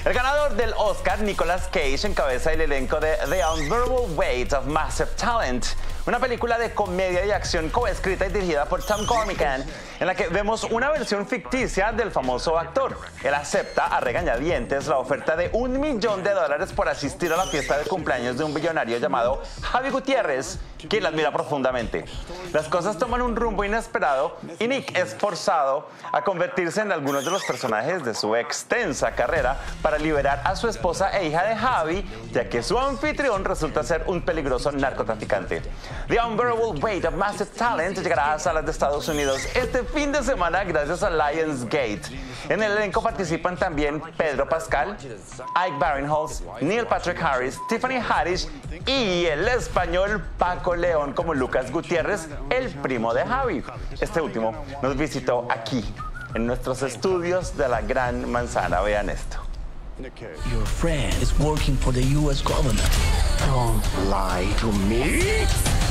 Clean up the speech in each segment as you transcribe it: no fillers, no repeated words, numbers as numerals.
El ganador del Oscar, Nicolas Cage, encabeza el elenco de The Unbearable Weight of Massive Talent, una película de comedia y acción coescrita y dirigida por Tom Gormican, en la que vemos una versión ficticia del famoso actor. Él acepta a regañadientes la oferta de $1 millón por asistir a la fiesta de cumpleaños de un billonario llamado Javi Gutiérrez, quien la admira profundamente. Las cosas toman un rumbo inesperado y Nick es forzado a convertirse en algunos de los personajes de su extensa carrera para liberar a su esposa e hija de Javi, ya que su anfitrión resulta ser un peligroso narcotraficante. The Unbearable Weight of Massive Talent llegará a salas de Estados Unidos este fin de semana gracias a Lionsgate. En el elenco participan también Pedro Pascal, Ike Barinholtz, Neil Patrick Harris, Tiffany Haddish y el español Paco León como Lucas Gutiérrez, el primo de Javi. Este último nos visitó aquí, en nuestros estudios de la Gran Manzana. Vean esto. Your friend is working for the U.S. government. Don't lie to me.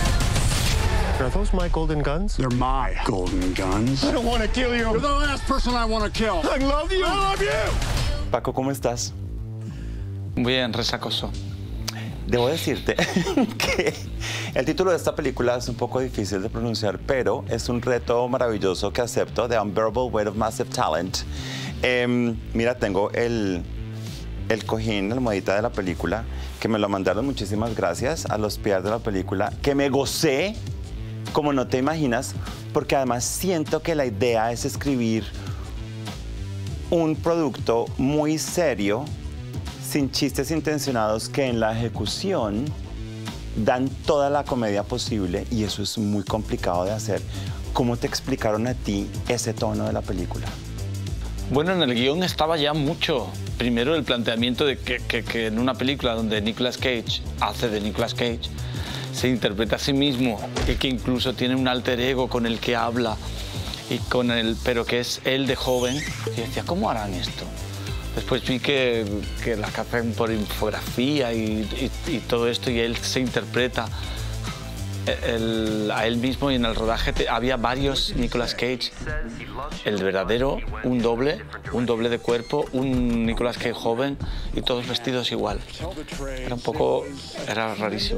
Are those my golden guns? They're my golden guns. I don't want to kill you. You're the last person I want to kill. I love you. I love you. Paco, ¿cómo estás? Bien, resacoso. Debo decirte que el título de esta película es un poco difícil de pronunciar, pero es un reto maravilloso que acepto, The Unbearable Weight of Massive Talent. Mira, tengo el cojín, la almohadita de la película, que me lo mandaron, muchísimas gracias, a los pies de la película, que me gocé como no te imaginas, porque además siento que la idea es escribir un producto muy serio, sin chistes intencionados, que en la ejecución dan toda la comedia posible, y eso es muy complicado de hacer. ¿Cómo te explicaron a ti ese tono de la película? Bueno, en el guión estaba ya mucho. Primero, el planteamiento de que en una película donde Nicolas Cage hace de Nicolas Cage, se interpreta a sí mismo, y que incluso tiene un alter ego con el que habla, y pero que es él de joven. Y decía, ¿cómo harán esto? Después vi que la hacen por infografía y todo esto, y él se interpreta a él mismo, y en el rodaje había varios Nicolas Cage, el verdadero, un doble de cuerpo, un Nicolas Cage joven, y todos vestidos igual. Era rarísimo.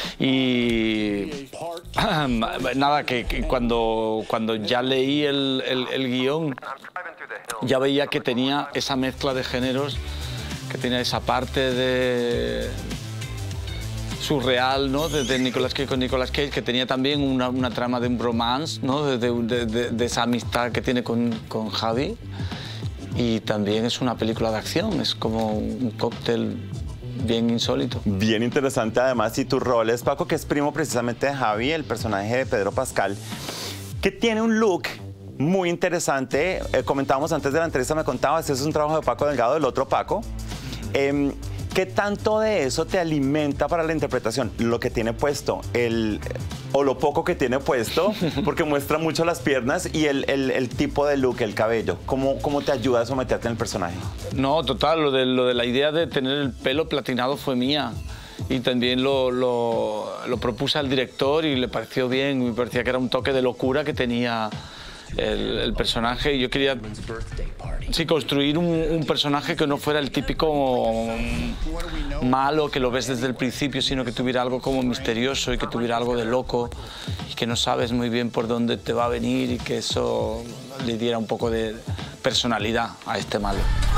Y nada, que cuando ya leí el guión, ya veía que tenía esa mezcla de géneros, que tenía esa parte de surreal, ¿no? De Nicolas Cage con Nicolas Cage, que tenía también una trama de un romance, ¿no? De esa amistad que tiene con Javi. Y también es una película de acción, es como un cóctel bien insólito. Bien interesante además, y tu rol es, Paco, que es primo precisamente de Javi, el personaje de Pedro Pascal, que tiene un look muy interesante. Comentábamos antes de la entrevista, me contabas, eso es un trabajo de Paco Delgado, del otro Paco. ¿Qué tanto de eso te alimenta para la interpretación? Lo que tiene puesto, o lo poco que tiene puesto, porque muestra mucho las piernas, y el tipo de look, el cabello. ¿Cómo te ayuda a someterte en el personaje? No, total, lo de la idea de tener el pelo platinado fue mía. Y también lo propuse al director y le pareció bien, me parecía que era un toque de locura que tenía el personaje. Yo quería construir un personaje que no fuera el típico malo que lo ves desde el principio, sino que tuviera algo como misterioso y que tuviera algo de loco y que no sabes muy bien por dónde te va a venir, y que eso le diera un poco de personalidad a este malo.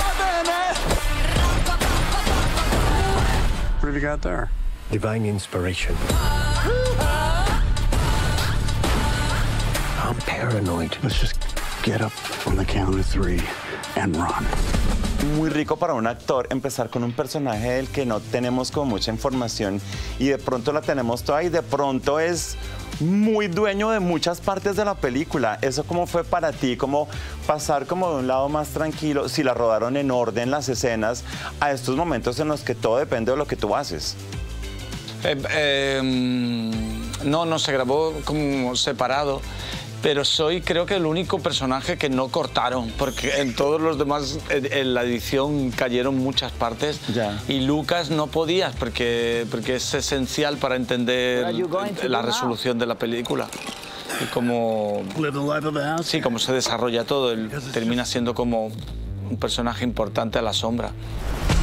What have you got there? Divine inspiration. I'm paranoid. Let's just get up on the count of 3 and run. Muy rico para un actor empezar con un personaje del que no tenemos como mucha información, y de pronto la tenemos toda, y de pronto es muy dueño de muchas partes de la película. ¿Eso cómo fue para ti? ¿Cómo pasar como de un lado más tranquilo, si la rodaron en orden las escenas, a estos momentos en los que todo depende de lo que tú haces? No se grabó como separado, pero soy, creo que, el único personaje que no cortaron, porque en todos los demás, en la edición cayeron muchas partes. Ya. Y Lucas no podías, porque es esencial para entender la resolución de la película. Y como se desarrolla todo, él termina siendo como un personaje importante a la sombra.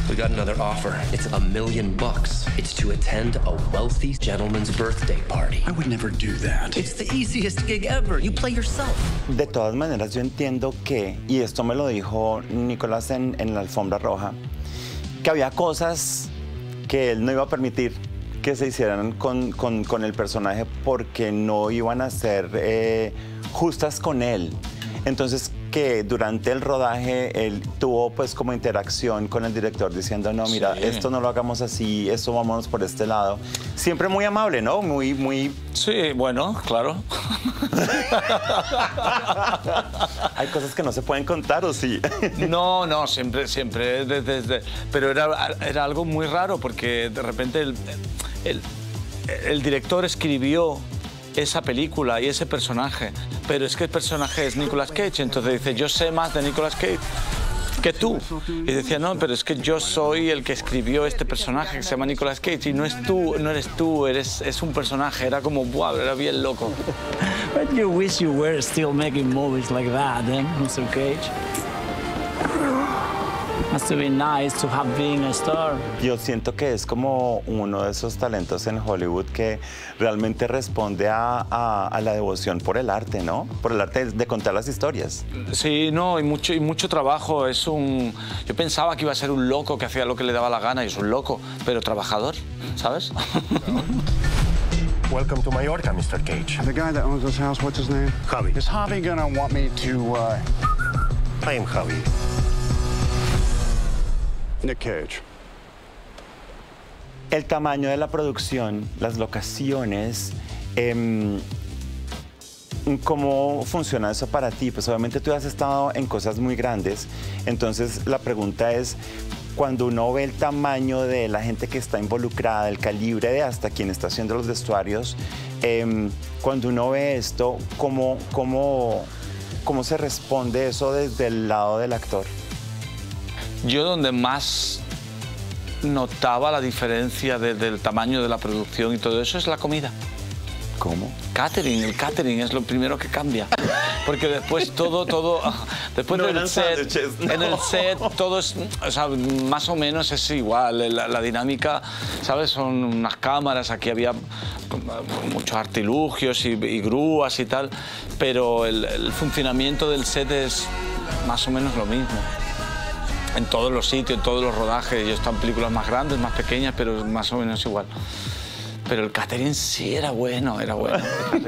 We got another offer. It's $1 million. It's to attend a wealthy gentleman's birthday party. I would never do that. It's the easiest gig ever. You play yourself. De todas maneras, yo entiendo que, y esto me lo dijo Nicolás en la alfombra roja, que había cosas que él no iba a permitir que se hicieran con el personaje porque no iban a ser justas con él. Entonces, que durante el rodaje él tuvo pues como interacción con el director diciendo, no, mira, Sí. esto no lo hagamos así, esto vámonos por este lado. Siempre muy amable, ¿no? Muy... Sí, bueno, claro. Hay cosas que no se pueden contar, ¿o sí? No, siempre, pero era algo muy raro porque de repente el director escribió esa película y ese personaje, pero es que el personaje es Nicolas Cage, entonces dice, yo sé más de Nicolas Cage que tú. Y decía, no, pero es que yo soy el que escribió este personaje que se llama Nicolas Cage y no eres tú, es un personaje. Era como, wow, era bien loco. But you wish you were still making movies like that, Mr. Cage. Must have been nice to have been a star. Yo siento que es como uno de esos talentos en Hollywood que realmente responde a la devoción por el arte, ¿no? Por el arte de contar las historias. Sí, no, y mucho trabajo. Yo pensaba que iba a ser un loco que hacía lo que le daba la gana y es un loco, pero trabajador, ¿sabes? Welcome to Mallorca, Mr. Cage. The guy that owns this house, what's his name? Javi. Is Javi gonna want me to, I am Javi. Nick Cage. El tamaño de la producción, las locaciones, ¿cómo funciona eso para ti? Pues obviamente tú has estado en cosas muy grandes, entonces la pregunta es, cuando uno ve el tamaño de la gente que está involucrada, el calibre de hasta quien está haciendo los vestuarios, cuando uno ve esto, ¿cómo se responde eso desde el lado del actor? Yo donde más notaba la diferencia del tamaño de la producción y todo eso es la comida. ¿Cómo? El catering es lo primero que cambia. Porque después después No del eran set, sándwiches, no. en el set todo es, o sea, más o menos es igual. La dinámica, ¿sabes? Son unas cámaras, aquí había muchos artilugios y grúas y tal, pero el funcionamiento del set es más o menos lo mismo. En todos los sitios, en todos los rodajes. Yo he estado en películas más grandes, más pequeñas, pero más o menos igual. Pero el catering sí era bueno, era bueno.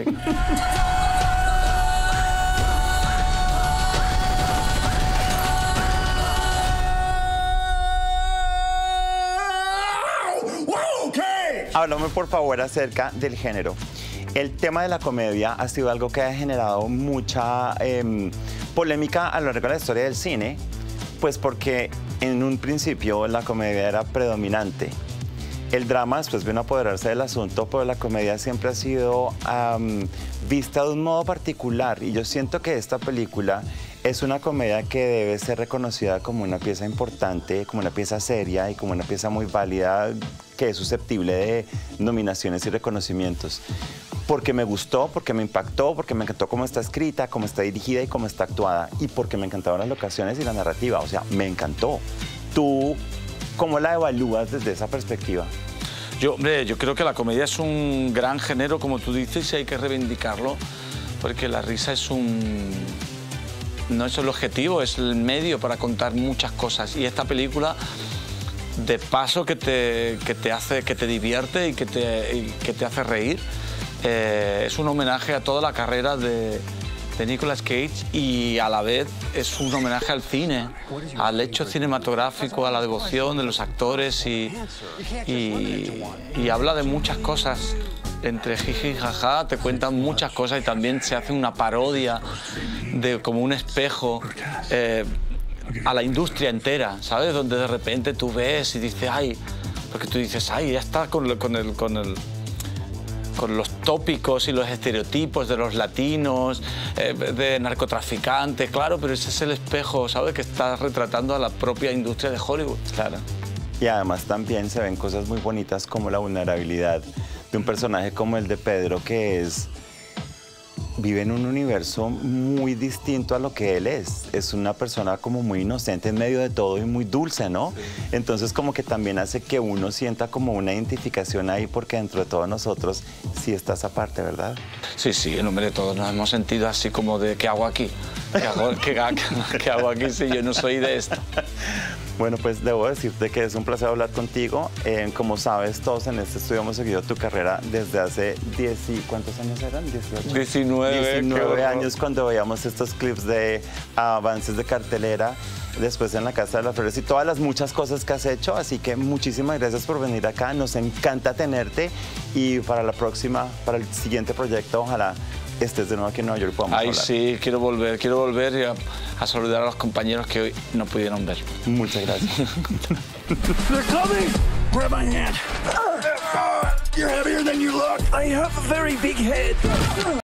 Háblame por favor acerca del género. El tema de la comedia ha sido algo que ha generado mucha polémica a lo largo de la historia del cine, pues porque en un principio la comedia era predominante. El drama después vino a apoderarse del asunto, pero la comedia siempre ha sido vista de un modo particular. Y yo siento que esta película es una comedia que debe ser reconocida como una pieza importante, como una pieza seria y como una pieza muy válida que es susceptible de nominaciones y reconocimientos. Porque me gustó, porque me impactó, porque me encantó cómo está escrita, cómo está dirigida y cómo está actuada. Y porque me encantaron las locaciones y la narrativa. O sea, me encantó. ¿Tú cómo la evalúas desde esa perspectiva? Yo creo que la comedia es un gran género, como tú dices, y hay que reivindicarlo, porque la risa no es el objetivo, es el medio para contar muchas cosas. Y esta película, de paso, que te divierte y que te hace reír, es un homenaje a toda la carrera de Nicolas Cage y a la vez es un homenaje al cine, al hecho cinematográfico, a la devoción de los actores y habla de muchas cosas. Entre jiji y jaja te cuentan muchas cosas y también se hace una parodia como un espejo a la industria entera, ¿sabes? Donde de repente tú ves y dices, ay, porque tú dices, ay, ya está con los tópicos y los estereotipos de los latinos, de narcotraficantes, claro, pero ese es el espejo, ¿sabes?, que está retratando a la propia industria de Hollywood. Claro. Y además también se ven cosas muy bonitas como la vulnerabilidad de un personaje como el de Pedro, que es vive en un universo muy distinto a lo que él es. Es una persona como muy inocente en medio de todo y muy dulce, ¿no? Sí. Entonces como que también hace que uno sienta como una identificación ahí, porque dentro de todos nosotros sí está esa parte, ¿verdad? Sí, sí, en nombre de todos nos hemos sentido así como de ¿qué hago aquí? ¿Qué hago aquí si yo no soy de esto? Bueno, pues debo decirte que es un placer hablar contigo. Como sabes, todos en este estudio hemos seguido tu carrera desde hace 10 y... ¿Cuántos años eran? 18. 19 años, cuando veíamos estos clips de avances de cartelera, después en la Casa de las Flores y todas las muchas cosas que has hecho. Así que muchísimas gracias por venir acá. Nos encanta tenerte y para la próxima, para el siguiente proyecto, ojalá estés de nuevo aquí en Nueva York y podamos hablar. Sí, quiero volver y a saludar a los compañeros que hoy no pudieron ver. Muchas gracias. They're coming! Grab my hand. You're heavier than you look. I have a very big head.